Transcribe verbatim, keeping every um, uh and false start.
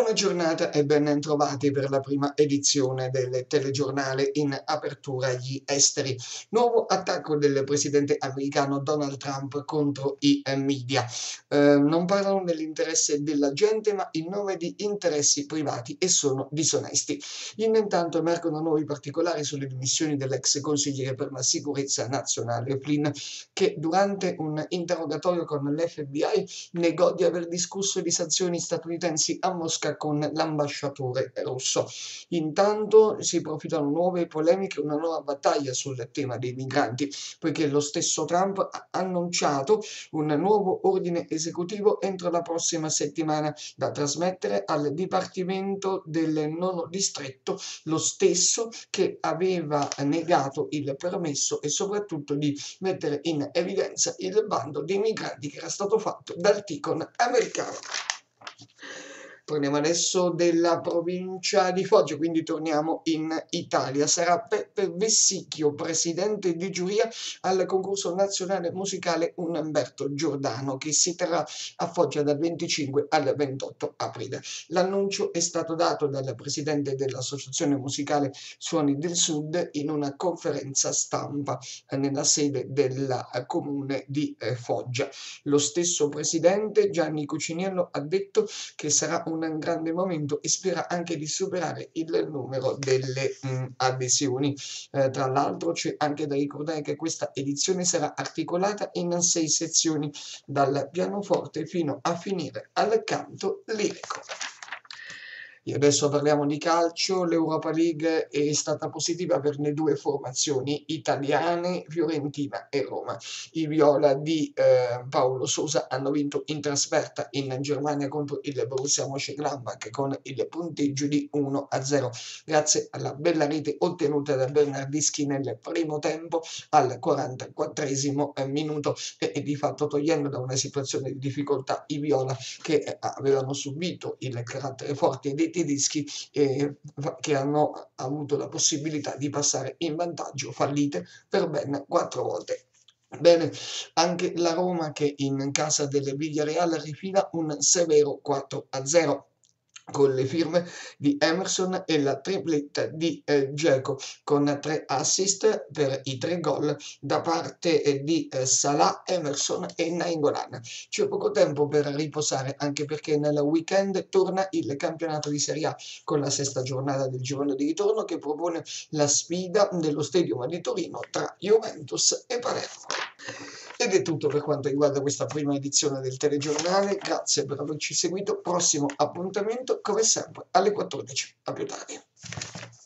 Buona giornata e ben trovati per la prima edizione del telegiornale in apertura agli esteri. Nuovo attacco del presidente americano Donald Trump contro i eh, media. Eh, non parlano dell'interesse della gente, ma in nome di interessi privati e sono disonesti. Intanto emergono nuovi particolari sulle dimissioni dell'ex consigliere per la sicurezza nazionale Flynn, che durante un interrogatorio con l'F B I negò di aver discusso di sanzioni statunitensi a Mosca con l'ambasciatore russo. Intanto si profilano nuove polemiche, una nuova battaglia sul tema dei migranti, poiché lo stesso Trump ha annunciato un nuovo ordine esecutivo entro la prossima settimana da trasmettere al Dipartimento del Nono Distretto, lo stesso che aveva negato il permesso e soprattutto di mettere in evidenza il bando dei migranti che era stato fatto dal Ticon americano. Parliamo adesso della provincia di Foggia, quindi torniamo in Italia. Sarà Peppe Vessicchio, presidente di giuria al concorso nazionale musicale Umberto Giordano, che si terrà a Foggia dal venticinque al ventotto aprile. L'annuncio è stato dato dal presidente dell'Associazione Musicale Suoni del Sud in una conferenza stampa nella sede del comune di Foggia. Lo stesso presidente Gianni Cuciniello ha detto che sarà un un grande momento e spera anche di superare il numero delle mh, adesioni. Eh, tra l'altro c'è anche da ricordare che questa edizione sarà articolata in sei sezioni, dal pianoforte fino a finire al canto lirico. E adesso parliamo di calcio. L'Europa League è stata positiva per le due formazioni italiane, Fiorentina e Roma. I viola di eh, Paolo Sousa hanno vinto in trasferta in Germania contro il Borussia Mönchengladbach con il punteggio di uno a zero, grazie alla bella rete ottenuta da Bernardeschi nel primo tempo al quarantaquattresimo minuto e, e di fatto togliendo da una situazione di difficoltà i viola che eh, avevano subito il carattere forte dei tedeschi eh, che hanno avuto la possibilità di passare in vantaggio fallite per ben quattro volte. Bene, anche la Roma che in casa del Villarreal rifila un severo quattro a zero. Con le firme di Emerson e la tripletta di eh, Dzeko, con tre assist per i tre gol da parte eh, di eh, Salah, Emerson e Nainggolan. C'è poco tempo per riposare, anche perché nel weekend torna il campionato di Serie A con la sesta giornata del girone di ritorno che propone la sfida dello Stadium di Torino tra Juventus e Palermo. Ed è tutto per quanto riguarda questa prima edizione del telegiornale. Grazie per averci seguito. Prossimo appuntamento come sempre alle quattordici. A più tardi.